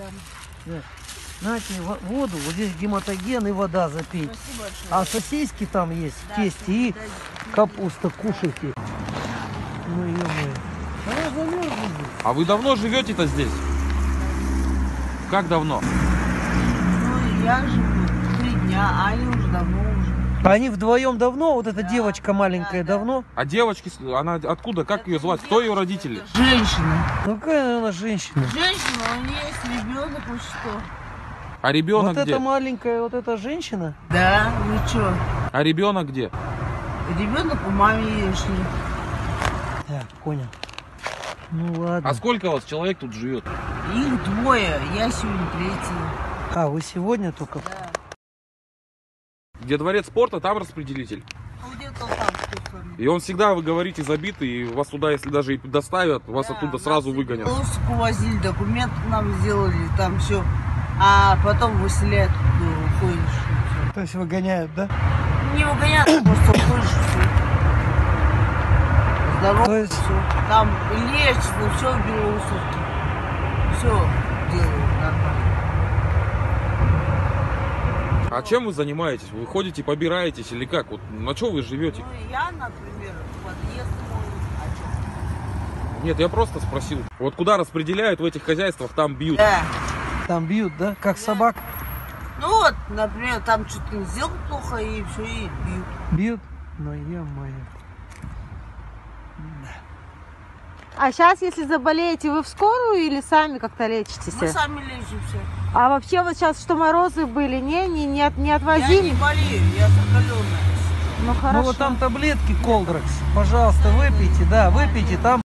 Да. Знаете, воду, вот здесь гематоген и вода запить. Спасибо большое. А сосиски там есть, Да, в тесте и да, капуста, кушайте. Ну ё-моё. Она замерзла здесь. А вы давно живете-то здесь? Как давно? Ну, я живу 3 дня, а они уже давно уже. Они вдвоем давно? Вот эта Да, девочка маленькая да, да. давно? А девочки, она откуда? Как ее звать? Кто ее родители? Женщина. Ну какая она женщина? Женщина, у нее есть ребенок, вот что. А ребенок Вот где? эта маленькая, вот эта женщина? Да, ну что? А ребенок где? Ребенок у мамы шли. Так, понял. Ну ладно. А сколько вас человек тут живет? Их 2, я сегодня 3. А, вы сегодня только? Да. Где дворец спорта, там распределитель. Ну, где-то там кто-то. И он всегда, вы говорите, забитый, и вас туда, если даже и доставят, вас оттуда сразу выгонят. Лоску возили, документы нам сделали, там все. А потом выселяют, уходишь. То есть выгоняют, да? Не выгоняют, просто уходишь, все. Здорово, То есть- все. Там лечится, все в Белоусовке. Все делают нормально. А чем вы занимаетесь? Вы ходите, побираетесь или как? Вот на что вы живете? Ну, я, например, подъезд мой. А Нет, я просто спросил. Вот куда распределяют в этих хозяйствах, там бьют. да. Там бьют, да? Как собак Ну вот, например, там что-то сделал плохо, и все, и бьют. бьют? Ну ё-моё. А сейчас, если заболеете, вы в скорую или сами как-то лечитесь? Мы сами лечимся. А вообще вот сейчас, что морозы были, не Я отвозили? не болею, я закаленная. Ну хорошо. Ну вот там таблетки Колдракс. Пожалуйста, выпейте, да, выпейте там.